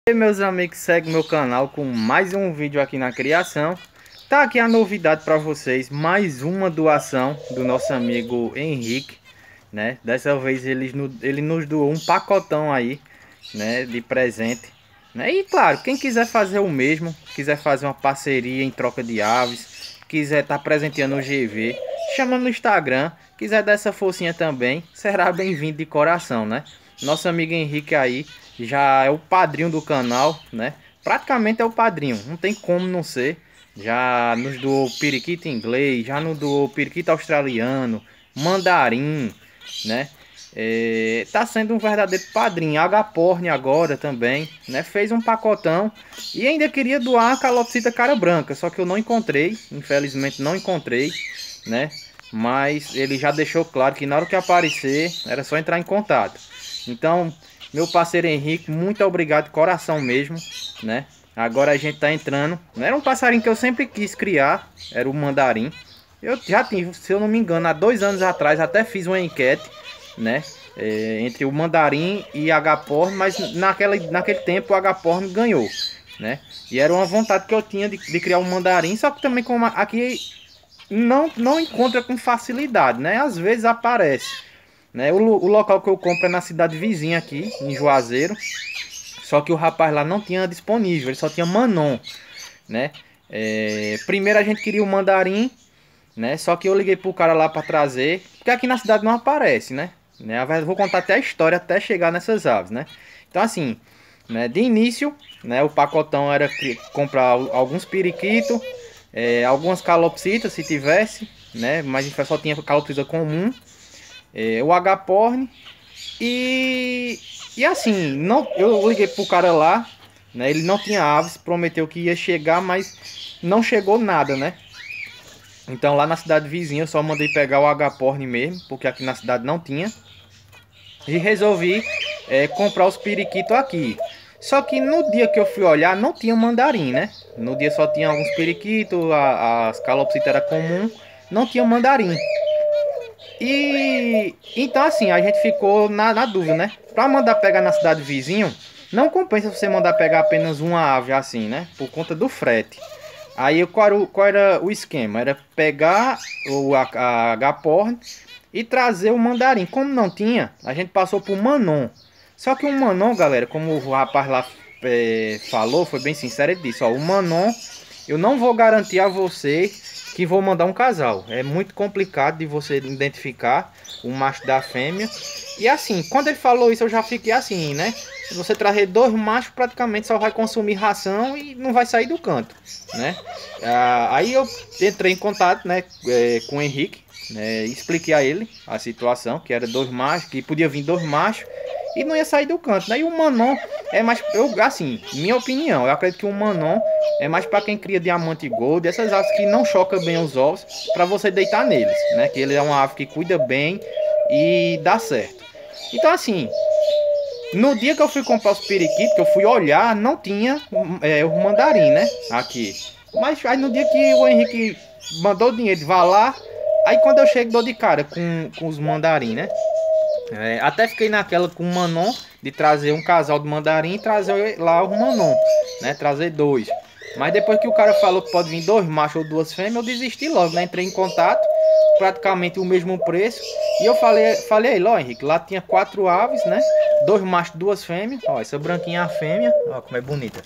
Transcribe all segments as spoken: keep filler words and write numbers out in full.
E aí, meus amigos, segue meu canal com mais um vídeo aqui na criação. Tá aqui a novidade para vocês, mais uma doação do nosso amigo Henrique, né? Dessa vez ele, ele nos doou um pacotão aí, né, de presente, né? E claro, quem quiser fazer o mesmo, quiser fazer uma parceria em troca de aves, quiser estar tá presenteando o G V, chama no Instagram, quiser dar essa forcinha também, será bem-vindo de coração, né? Nosso amigo Henrique aí já é o padrinho do canal, né? Praticamente é o padrinho, não tem como não ser. Já nos doou periquito inglês, já nos doou periquito australiano, mandarim, né? É, tá sendo um verdadeiro padrinho. Agaporn agora também, né? Fez um pacotão e ainda queria doar a calopsita cara branca, só que eu não encontrei, infelizmente não encontrei, né? Mas ele já deixou claro que na hora que aparecer era só entrar em contato. Então, meu parceiro Henrique, muito obrigado de coração mesmo, né? Agora a gente tá entrando. Era um passarinho que eu sempre quis criar, era o mandarim. Eu já tive, se eu não me engano, há dois anos atrás até fiz uma enquete, né? É, entre o mandarim e agaporn, mas naquela, naquele tempo o agaporn ganhou, né? E era uma vontade que eu tinha de, de criar um mandarim, só que também como aqui não, não encontra com facilidade, né? Às vezes aparece. Né? O, o local que eu compro é na cidade vizinha aqui, em Juazeiro. Só que o rapaz lá não tinha disponível, ele só tinha Manon, né? É, primeiro a gente queria o mandarim, né? Só que eu liguei pro cara lá para trazer, porque aqui na cidade não aparece, né? né? Vou contar até a história até chegar nessas aves, né? Então assim, né? De início, né? O pacotão era comprar alguns periquitos, é, algumas calopsitas se tivesse, né? Mas só tinha calopsita comum. É, o agaporn e e assim, não, eu liguei pro cara lá, né? Ele não tinha aves, prometeu que ia chegar, mas não chegou nada, né? Então lá na cidade vizinha eu só mandei pegar o agaporn mesmo, porque aqui na cidade não tinha. E resolvi é, comprar os periquitos aqui. Só que no dia que eu fui olhar não tinha mandarim, né? No dia só tinha alguns periquitos, a, as calopsitas era comum, não tinha mandarim. E então assim, a gente ficou na, na dúvida, né? Pra mandar pegar na cidade vizinho, não compensa você mandar pegar apenas uma ave assim, né? Por conta do frete. Aí qual era o, qual era o esquema? Era pegar o a, a agaporn e trazer o mandarim. Como não tinha, a gente passou por Manon. Só que o Manon, galera, como o rapaz lá é, falou, foi bem sincero, ele disse, ó, o Manon eu não vou garantir a você que vou mandar um casal. É muito complicado de você identificar o macho da fêmea. E assim, quando ele falou isso, eu já fiquei assim, né? Se você trazer dois machos, praticamente só vai consumir ração e não vai sair do canto, né? Ah, aí eu entrei em contato, né, é, com o Henrique, né, expliquei a ele a situação, que era dois machos, que podia vir dois machos e não ia sair do canto, né? E o Manon é mais, eu, assim, minha opinião, eu acredito que o Manon é mais para quem cria diamante gold, essas aves que não chocam bem os ovos, para você deitar neles, né? Que ele é uma ave que cuida bem e dá certo. Então assim, no dia que eu fui comprar os periquitos, que eu fui olhar, não tinha é, o mandarim, né? Aqui. Mas aí no dia que o Henrique mandou o dinheiro, vá lá, aí quando eu chego dou de cara com, com os mandarim, né? É, até fiquei naquela com o Manon de trazer um casal de mandarim e trazer lá o Manon, né? Trazer dois. Mas depois que o cara falou que pode vir dois machos ou duas fêmeas, eu desisti logo, né? Entrei em contato, praticamente o mesmo preço. E eu falei, falei aí, ó, Henrique, lá tinha quatro aves, né? Dois machos, duas fêmeas. Ó, essa branquinha é a fêmea, ó, como é bonita.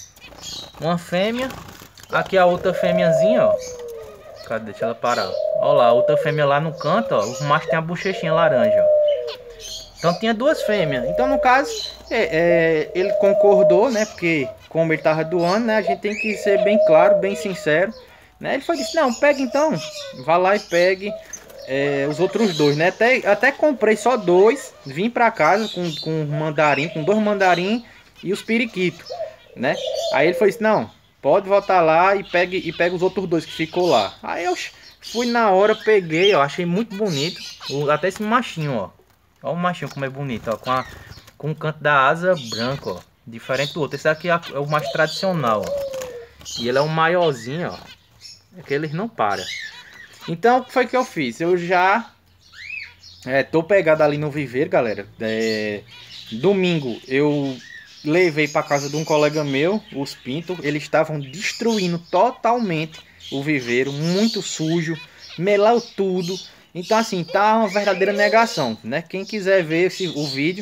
Uma fêmea. Aqui a outra fêmeazinha, ó. Cadê? Deixa ela parar. Ó lá, a outra fêmea lá no canto, ó. O macho tem a bochechinha laranja, ó. Então tinha duas fêmeas. Então no caso é, é, ele concordou, né? Porque como ele tava doando, né? A gente tem que ser bem claro, bem sincero, né? Ele foi disse, não, pega então, vá lá e pegue é, os outros dois, né? Até, até comprei só dois, vim para casa com, com mandarim, com dois mandarim e os periquitos, né? Aí ele foi disse, não, pode voltar lá e pegue e pega os outros dois que ficou lá. Aí eu fui na hora, peguei, ó, achei muito bonito, até esse machinho, ó. Olha o machinho como é bonito, ó, com, a, com o canto da asa branco, ó, diferente do outro. Esse aqui é o macho tradicional, ó. E ele é um maiorzinho, ó. É que eles não param. Então, o que foi que eu fiz? Eu já é, tô pegado ali no viveiro, galera. É, domingo eu levei para casa de um colega meu, os pintos, eles estavam destruindo totalmente o viveiro, muito sujo, melou tudo. Então assim, tá uma verdadeira negação, né? Quem quiser ver esse, o vídeo,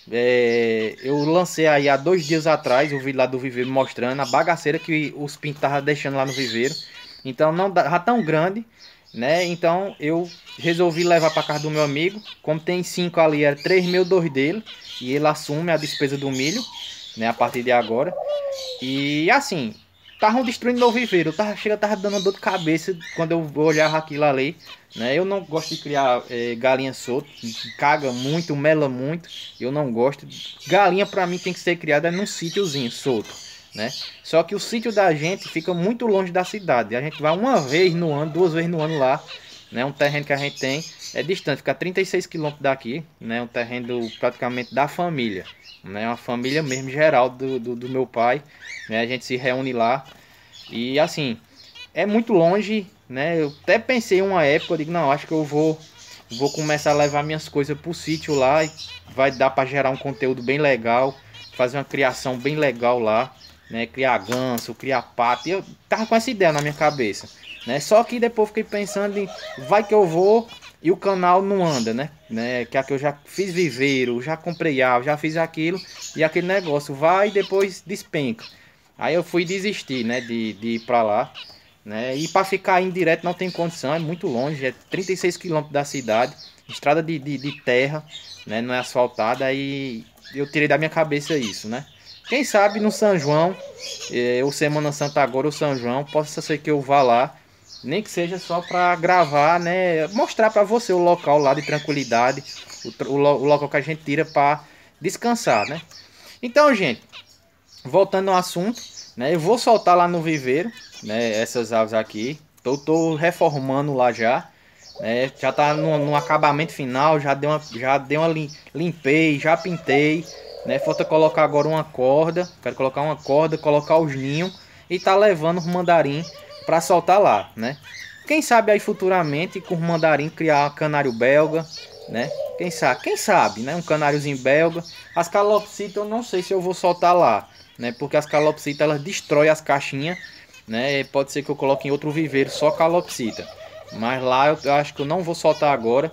é, eu lancei aí há dois dias atrás o vídeo lá do viveiro mostrando a bagaceira que os pintos estavam deixando lá no viveiro. Então não dá, já tão grande, né? Então eu resolvi levar para casa do meu amigo. Como tem cinco ali, era três mil, dois dele. E ele assume a despesa do milho, né? A partir de agora. E assim, estavam destruindo meu viveiro. Eu tava, chega, tava dando dor de cabeça quando eu olhava aquilo ali, né? Eu não gosto de criar é, galinha solta. Caga muito, mela muito. Eu não gosto. Galinha para mim tem que ser criada num sítiozinho solto, né? Só que o sítio da gente fica muito longe da cidade. A gente vai uma vez no ano, duas vezes no ano lá, né? Um terreno que a gente tem é distante, fica trinta e seis quilômetros daqui, né? Um terreno praticamente da família, né? Uma família mesmo geral do, do, do meu pai, né? A gente se reúne lá e assim, é muito longe, né? Eu até pensei uma época, eu digo, não, acho que eu vou vou começar a levar minhas coisas pro sítio lá e vai dar para gerar um conteúdo bem legal, fazer uma criação bem legal lá, né? Criar ganso, criar pato. E eu tava com essa ideia na minha cabeça, né? Só que depois fiquei pensando em vai que eu vou e o canal não anda, né? né? Que aqui eu já fiz viveiro, já comprei ave, já fiz aquilo e aquele negócio vai e depois despenca. Aí eu fui desistir, né? De, de ir pra lá, né? E para ficar indo direto não tem condição, é muito longe, é trinta e seis quilômetros da cidade, estrada de, de, de terra, né? Não é asfaltada. Aí eu tirei da minha cabeça isso, né? Quem sabe no São João, é, ou Semana Santa agora, ou São João, possa ser que eu vá lá, nem que seja só para gravar, né? Mostrar para você o local lá de tranquilidade, o, o, o local que a gente tira para descansar, né? Então, gente, voltando ao assunto, né? Eu vou soltar lá no viveiro, né? Essas aves aqui, tô, tô reformando lá já. É, já tá no, no acabamento final, já deu uma, já deu uma lim, limpei, já pintei, né? Falta colocar agora uma corda, quero colocar uma corda, colocar os ninhos e tá levando os mandarim para soltar lá, né? Quem sabe aí futuramente com os mandarim criar um canário belga, né? Quem sabe, quem sabe, né? Um canáriozinho belga. As calopsitas eu não sei se eu vou soltar lá, né? Porque as calopsitas elas destroem as caixinhas, né? Pode ser que eu coloque em outro viveiro só calopsita. Mas lá eu acho que eu não vou soltar agora,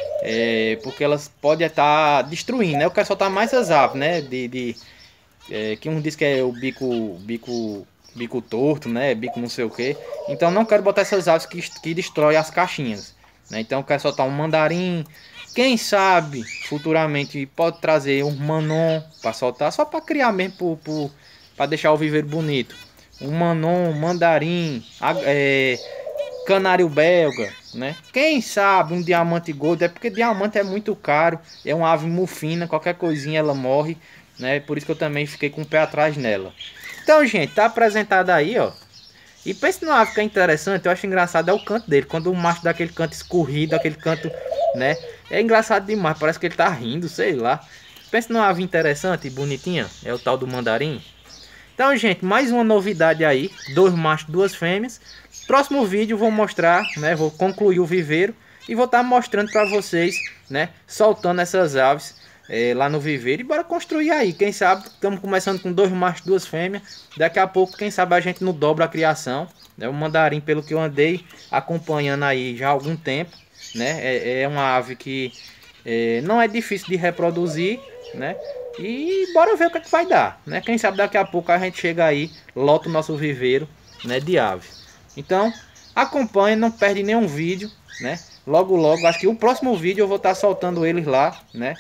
é, porque elas podem estar destruindo, né? Eu quero soltar mais as aves, né? De, de é, que um diz que é o bico, bico, bico torto, né? Bico não sei o que. Então não quero botar essas aves que, que destroem as caixinhas, né? Então eu quero soltar um mandarim. Quem sabe futuramente pode trazer um manon para soltar, só para criar mesmo, para deixar o viveiro bonito. Um manon, um mandarim, é, canário belga, né? Quem sabe um diamante gold, é porque diamante é muito caro, é uma ave mufina, qualquer coisinha ela morre, né? Por isso que eu também fiquei com o pé atrás nela. Então, gente, tá apresentado aí, ó. E pense numa ave que é interessante, eu acho engraçado é o canto dele, quando o macho dá aquele canto escorrido, aquele canto, né? É engraçado demais, parece que ele tá rindo, sei lá. Pense numa ave interessante e bonitinha, é o tal do mandarim. Então, gente, mais uma novidade aí, dois machos, duas fêmeas. Próximo vídeo vou mostrar, né, vou concluir o viveiro e vou estar mostrando para vocês, né, soltando essas aves é, lá no viveiro. E bora construir aí, quem sabe, estamos começando com dois machos, duas fêmeas. Daqui a pouco, quem sabe a gente não dobra a criação, né? O mandarim, pelo que eu andei acompanhando aí já há algum tempo, né, é, é uma ave que é, não é difícil de reproduzir, né? E bora ver o que, é que vai dar, né? Quem sabe daqui a pouco a gente chega aí, lota o nosso viveiro, né, de ave. Então, acompanhe, não perde nenhum vídeo, né? Logo, logo, acho que o próximo vídeo eu vou estar soltando eles lá, né?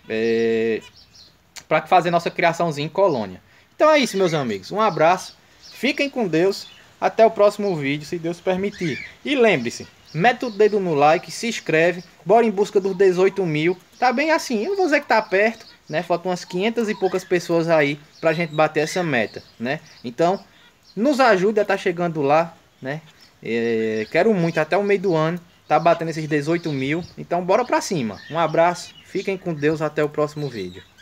É, para fazer nossa criaçãozinha em colônia. Então é isso, meus amigos. Um abraço, fiquem com Deus. Até o próximo vídeo, se Deus permitir. E lembre-se, mete o dedo no like, se inscreve, bora em busca dos dezoito mil. Tá bem assim, eu não vou dizer que tá perto, né? Faltam umas quinhentas e poucas pessoas aí pra gente bater essa meta, né? Então, nos ajude a estar chegando lá, né? É, quero muito até o meio do ano tá batendo esses dezoito mil. Então bora pra cima. Um abraço, fiquem com Deus, até o próximo vídeo.